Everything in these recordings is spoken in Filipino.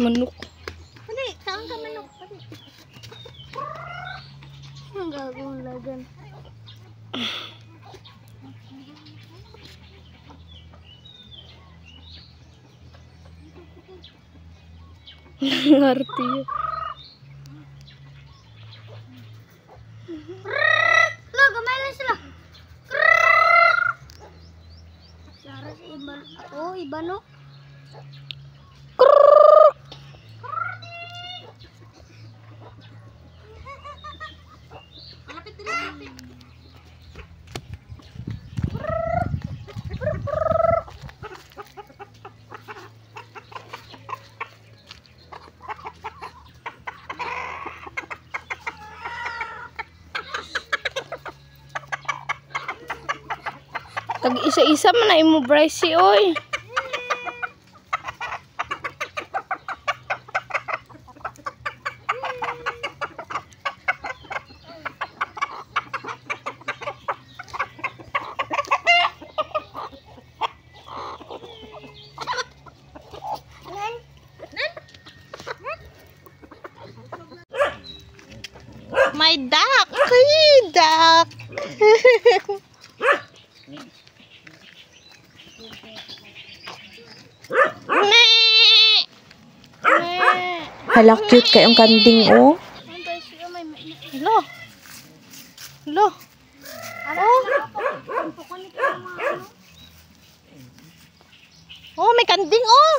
Manok. Pati, saan ka manok? Pati. Ang gagawin lagan. Ngarti yun. Lo, gamay lang sila. Sara si Iban. Oh, Iban no? Malapit din, malapit. Tag isa-isa man na imo Bryce oy. My duck! Hey, duck! Hala, cute kayong kanding, oh. Hello. Hello. Oh, may kanding, oh.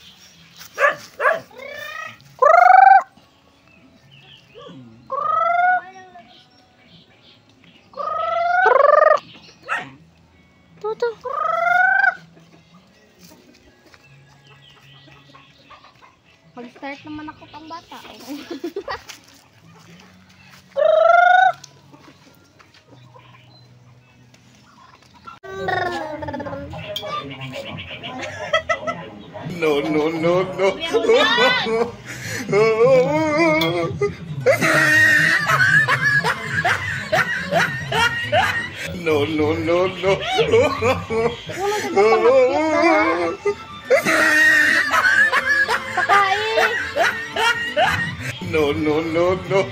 Tuto. Mag-start naman ako pang bata. No, no, no, no. No, no, no, no. No, no, no, no.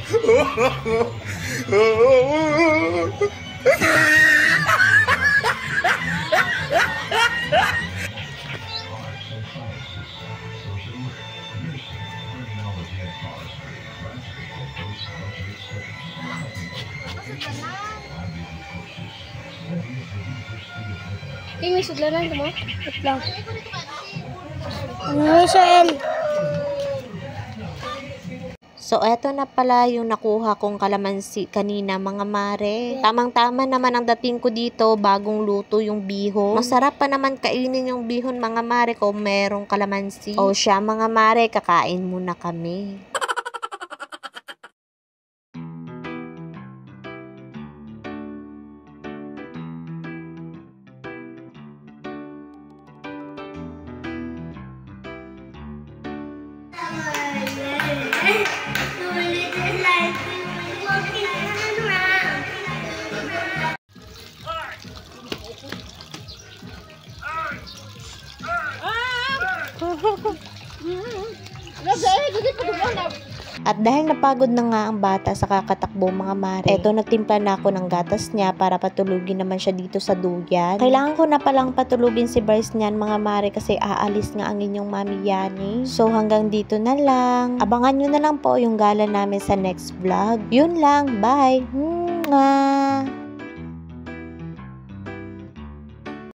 King, may sudlanan mo? Wait lang. So, eto na pala yung nakuha kong kalamansi kanina, mga mare. Tamang-tama naman ang dating ko dito, bagong luto yung bihon. Masarap pa naman kainin yung bihon, mga mare, kung merong kalamansi. O siya, mga mare, kakain muna kami. At dahil napagod na nga ang bata sa kakatakbo, mga mare, eto nagtimpla na ako ng gatas niya para patulugin naman siya dito sa duyan. Kailangan ko na palang patulugin si Bryce niyan, mga mare, kasi aalis nga ang inyong mami Yani. So hanggang dito na lang. Abangan nyo na lang po yung gala namin sa next vlog. Yun lang, bye! Mwah!